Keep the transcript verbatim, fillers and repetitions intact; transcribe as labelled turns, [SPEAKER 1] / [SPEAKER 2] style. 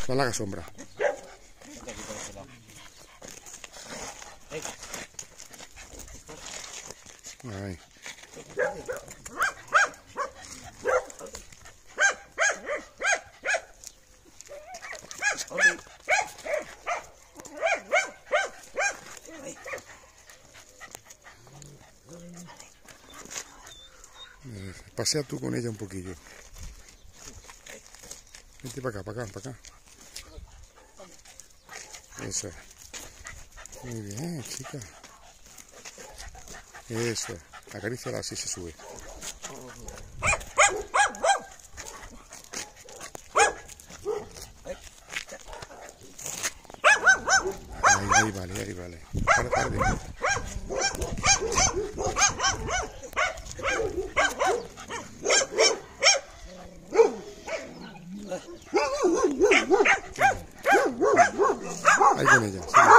[SPEAKER 1] No le hagas sombra. Ahí. Eh, pasea tú con ella un poquillo. Vente para acá, para acá, para acá. Eso. Muy bien, chica. Eso. Acaríciala, así se sube. Ahí, ahí vale, ahí vale. Para, para, para. Ahí con ella, sí.